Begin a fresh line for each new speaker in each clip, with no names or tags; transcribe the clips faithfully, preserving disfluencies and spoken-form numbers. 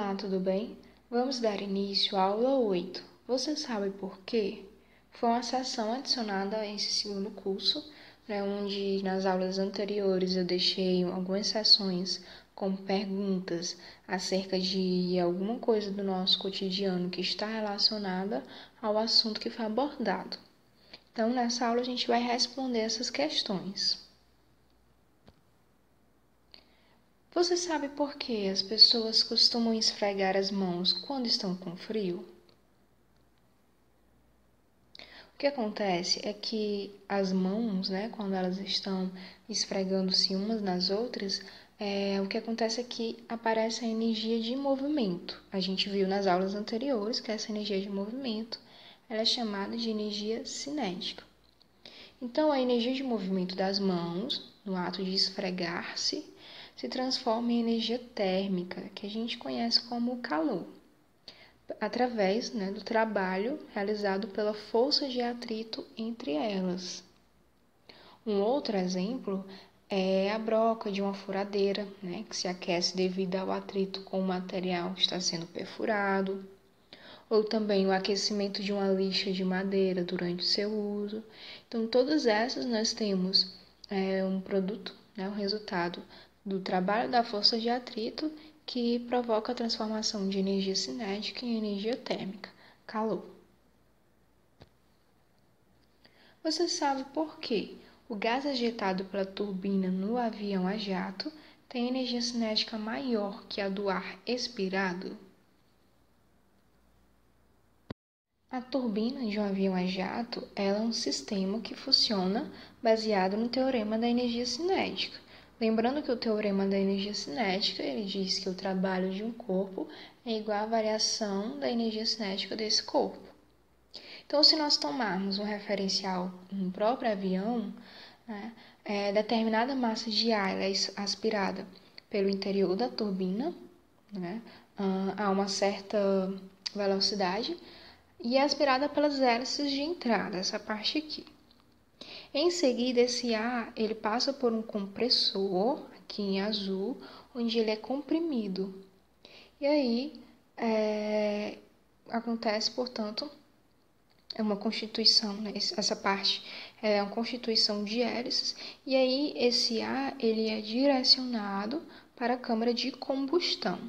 Olá, tudo bem? Vamos dar início à aula oito. Você sabe por quê? Foi uma sessão adicionada a esse segundo curso, né, onde nas aulas anteriores eu deixei algumas sessões com perguntas acerca de alguma coisa do nosso cotidiano que está relacionada ao assunto que foi abordado. Então, nessa aula a gente vai responder essas questões. Você sabe por que as pessoas costumam esfregar as mãos quando estão com frio? O que acontece é que as mãos, né, quando elas estão esfregando-se umas nas outras, é, o que acontece é que aparece a energia de movimento. A gente viu nas aulas anteriores que essa energia de movimento ela é chamada de energia cinética. Então, a energia de movimento das mãos, no ato de esfregar-se, se transforma em energia térmica, que a gente conhece como calor, através, né, do trabalho realizado pela força de atrito entre elas. Um outro exemplo é a broca de uma furadeira, né, que se aquece devido ao atrito com o material que está sendo perfurado, ou também o aquecimento de uma lixa de madeira durante o seu uso. Então, todas essas nós temos é, um produto, né, um resultado do trabalho da força de atrito que provoca a transformação de energia cinética em energia térmica, calor. Você sabe por quê? O gás ejetado pela turbina no avião a jato tem energia cinética maior que a do ar expirado? A turbina de um avião a jato ela é um sistema que funciona baseado no teorema da energia cinética. Lembrando que o teorema da energia cinética ele diz que o trabalho de um corpo é igual à variação da energia cinética desse corpo. Então, se nós tomarmos um referencial no próprio avião, né, é, determinada massa de ar é aspirada pelo interior da turbina, né, a uma certa velocidade, e é aspirada pelas hélices de entrada, essa parte aqui. Em seguida, esse ar ele passa por um compressor, aqui em azul, onde ele é comprimido. E aí, é, acontece, portanto, é uma constituição, né? Essa parte é uma constituição de hélices, e aí esse ar ele é direcionado para a câmara de combustão.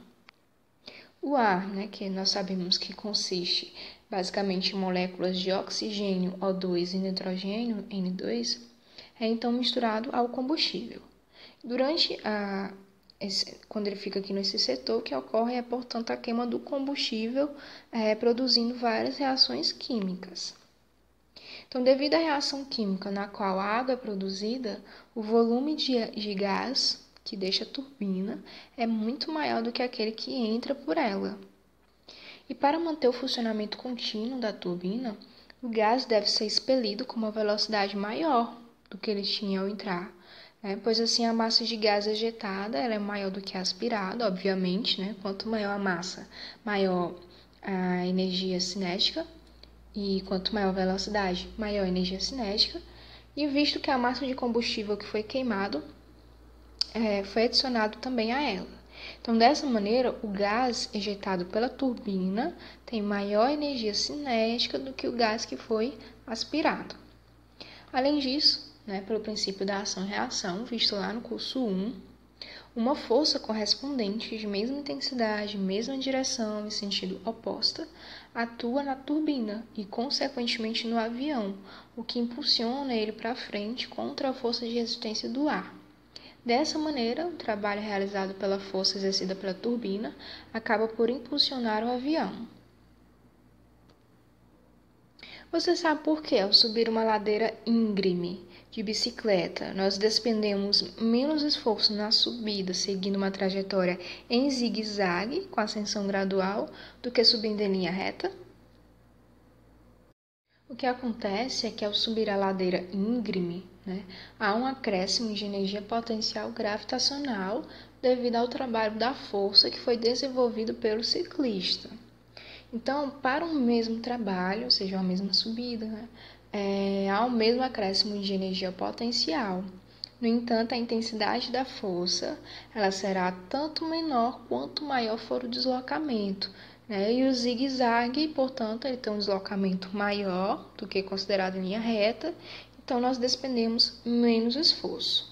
O ar, né, que nós sabemos que consiste basicamente em moléculas de oxigênio, O dois, e nitrogênio, N dois, é então misturado ao combustível. Durante a, esse, quando ele fica aqui nesse setor, o que ocorre é, portanto, a queima do combustível, é, produzindo várias reações químicas. Então, devido à reação química na qual a água é produzida, o volume de, de gás que deixa a turbina é muito maior do que aquele que entra por ela. E para manter o funcionamento contínuo da turbina, o gás deve ser expelido com uma velocidade maior do que ele tinha ao entrar, né? Pois assim a massa de gás ejetada ela é maior do que a aspirada, obviamente, né? Quanto maior a massa, maior a energia cinética, e quanto maior a velocidade, maior a energia cinética. E visto que a massa de combustível que foi queimado é, foi adicionado também a ela. Então, dessa maneira, o gás ejetado pela turbina tem maior energia cinética do que o gás que foi aspirado. Além disso, né, pelo princípio da ação e reação, visto lá no curso um, uma força correspondente de mesma intensidade, mesma direção e sentido oposta atua na turbina e, consequentemente, no avião, o que impulsiona ele para frente contra a força de resistência do ar. Dessa maneira, o trabalho realizado pela força exercida pela turbina acaba por impulsionar o avião. Você sabe por que, ao subir uma ladeira íngreme de bicicleta, nós despendemos menos esforço na subida, seguindo uma trajetória em zigue-zague, com ascensão gradual, do que subindo em linha reta? O que acontece é que ao subir a ladeira íngreme, né, há um acréscimo de energia potencial gravitacional devido ao trabalho da força que foi desenvolvido pelo ciclista. Então, para um mesmo trabalho, ou seja, uma mesma subida, né, é, há o mesmo acréscimo de energia potencial. No entanto, a intensidade da força ela será tanto menor quanto maior for o deslocamento, né? E o zigue-zague, portanto, ele tem um deslocamento maior do que considerado em linha reta, então nós despendemos menos esforço.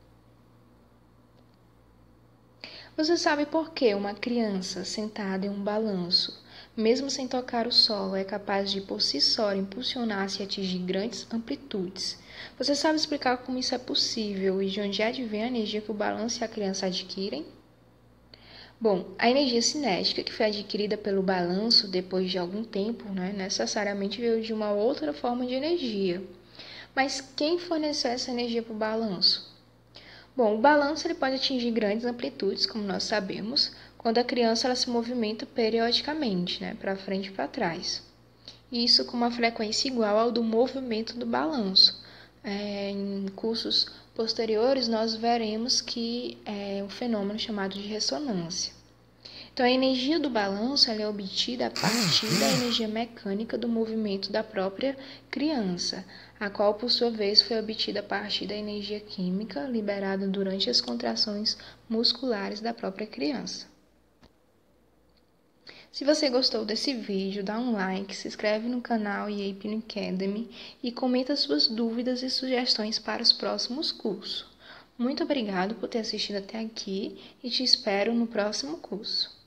Você sabe por que uma criança sentada em um balanço, mesmo sem tocar o solo, é capaz de por si só impulsionar-se e atingir grandes amplitudes? Você sabe explicar como isso é possível e de onde é de vir a energia que o balanço e a criança adquirem? Bom, a energia cinética que foi adquirida pelo balanço depois de algum tempo, né, necessariamente veio de uma outra forma de energia. Mas quem forneceu essa energia para o balanço? Bom, o balanço ele pode atingir grandes amplitudes, como nós sabemos, quando a criança ela se movimenta periodicamente, né, para frente e para trás. Isso com uma frequência igual ao do movimento do balanço. É, em cursos posteriores, nós veremos que é um fenômeno chamado de ressonância. Então, a energia do balanço ela é obtida a partir da energia mecânica do movimento da própria criança, a qual, por sua vez, foi obtida a partir da energia química liberada durante as contrações musculares da própria criança. Se você gostou desse vídeo, dá um like, se inscreve no canal I A P N Academy e comenta suas dúvidas e sugestões para os próximos cursos. Muito obrigado por ter assistido até aqui e te espero no próximo curso.